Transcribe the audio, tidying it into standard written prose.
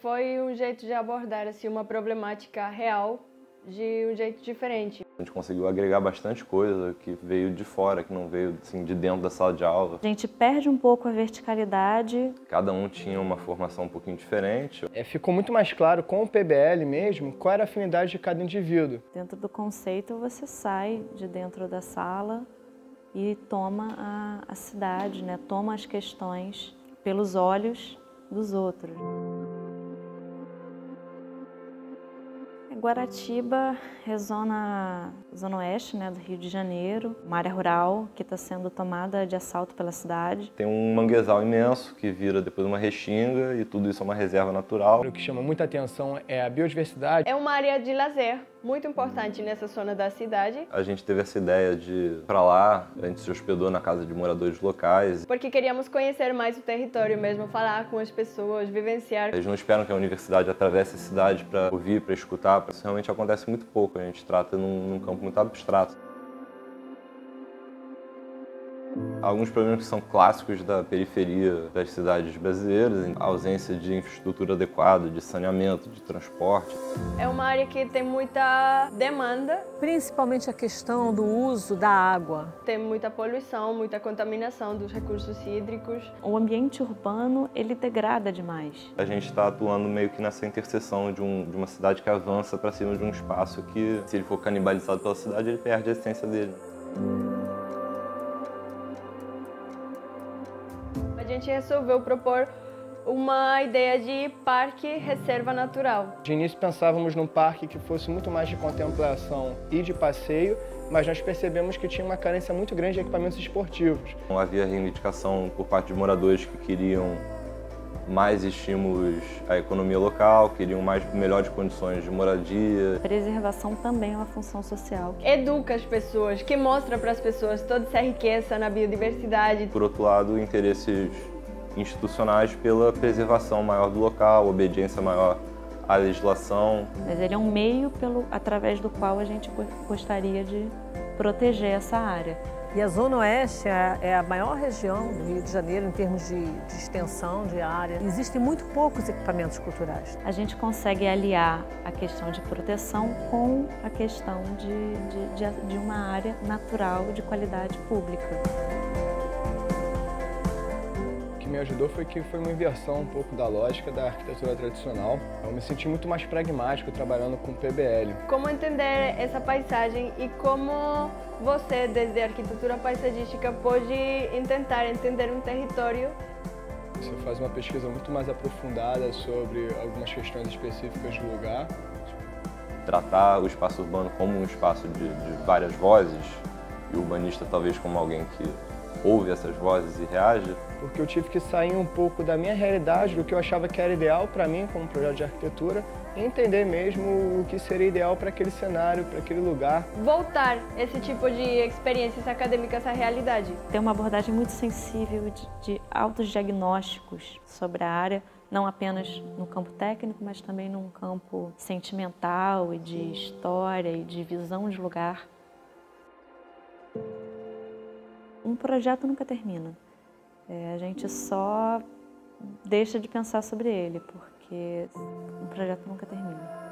Foi um jeito de abordar assim, uma problemática real de um jeito diferente. A gente conseguiu agregar bastante coisa que veio de fora, que não veio assim, de dentro da sala de aula. A gente perde um pouco a verticalidade. Cada um tinha uma formação um pouquinho diferente. Ficou muito mais claro com o PBL mesmo qual era a afinidade de cada indivíduo. Dentro do conceito você sai de dentro da sala e toma a cidade, né? Toma as questões pelos olhos dos outros. Guaratiba é zona oeste, né, do Rio de Janeiro, uma área rural que está sendo tomada de assalto pela cidade. Tem um manguezal imenso que vira depois uma restinga e tudo isso é uma reserva natural. O que chama muita atenção é a biodiversidade. É uma área de lazer muito importante nessa zona da cidade. A gente teve essa ideia de ir para lá, a gente se hospedou na casa de moradores locais. Porque queríamos conhecer mais o território mesmo, falar com as pessoas, vivenciar. Eles não esperam que a universidade atravesse a cidade para ouvir, para escutar. Isso realmente acontece muito pouco, a gente trata num campo muito abstrato. Alguns problemas que são clássicos da periferia das cidades brasileiras, a ausência de infraestrutura adequada, de saneamento, de transporte. É uma área que tem muita demanda. Principalmente a questão do uso da água. Tem muita poluição, muita contaminação dos recursos hídricos. O ambiente urbano, ele degrada demais. A gente está atuando meio que nessa interseção de uma cidade que avança para cima de um espaço que, se ele for canibalizado pela cidade, ele perde a essência dele. A gente resolveu propor uma ideia de parque reserva natural. De início pensávamos num parque que fosse muito mais de contemplação e de passeio, mas nós percebemos que tinha uma carência muito grande de equipamentos esportivos. Havia reivindicação por parte de moradores que queriam mais estímulos à economia local, queriam melhores condições de moradia. Preservação também é uma função social. Educa as pessoas, que mostra para as pessoas toda essa riqueza na biodiversidade. Por outro lado, interesses institucionais pela preservação maior do local, obediência maior à legislação. Mas ele é um meio através do qual a gente gostaria de proteger essa área. E a Zona Oeste é a maior região do Rio de Janeiro em termos de extensão de área. Existem muito poucos equipamentos culturais. A gente consegue aliar a questão de proteção com a questão de uma área natural de qualidade pública. O que me ajudou foi que foi uma inversão um pouco da lógica da arquitetura tradicional. Eu me senti muito mais pragmático trabalhando com PBL. Como entender essa paisagem e como você, desde a arquitetura paisagística, pode tentar entender um território. Você faz uma pesquisa muito mais aprofundada sobre algumas questões específicas do lugar. Tratar o espaço urbano como um espaço de várias vozes, e o urbanista talvez como alguém que ouve essas vozes e reage. Porque eu tive que sair um pouco da minha realidade, do que eu achava que era ideal para mim como projeto de arquitetura, e entender mesmo o que seria ideal para aquele cenário, para aquele lugar. Voltar esse tipo de experiências acadêmicas à realidade. Tem uma abordagem muito sensível de altos diagnósticos sobre a área, não apenas no campo técnico, mas também num campo sentimental e de história e de visão de lugar. Um projeto nunca termina. A gente só deixa de pensar sobre ele, porque um projeto nunca termina.